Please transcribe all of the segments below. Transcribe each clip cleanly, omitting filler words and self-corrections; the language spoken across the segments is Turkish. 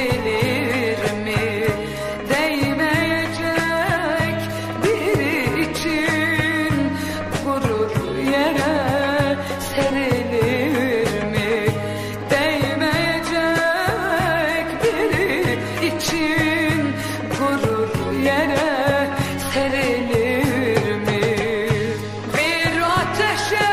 serilir mi? Değmeyecek biri için gurur yere serilir mi? Değmeyecek biri için gurur yere serilir mi? Bir ateşe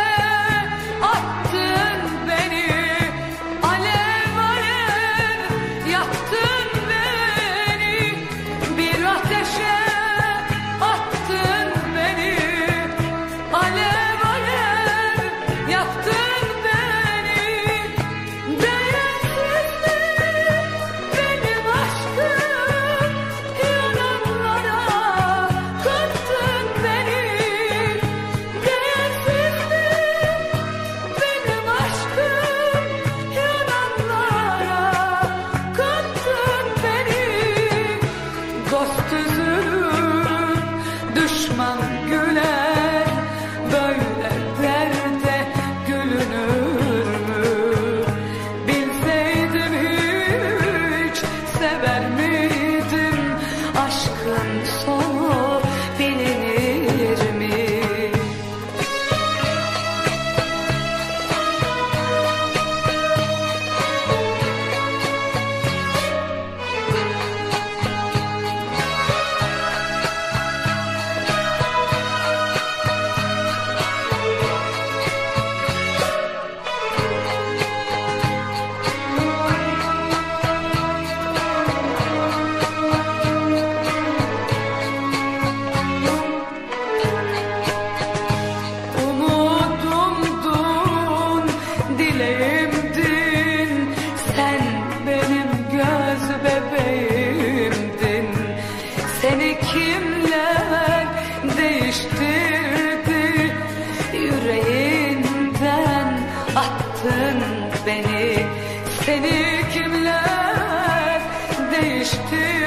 attın beni, alev alev yaktın beni. Bir ateşe attın beni, alev alev yaktın beni. Değersizdi benim aşkım, yananlara kattın beni. Değersizdi benim aşkım, yananlara kattın beni. Dost üzülür, düşman güler, böyle derde gülünür mü? Bilseydim hiç sever miydim, aşkın sonu bilinir mi? Umudumdun, dileğimdin, sen benim göz bebeğimdin. Seni kimler değiştirdi, yüreğinden attın beni. Seni kimler değiştirdi,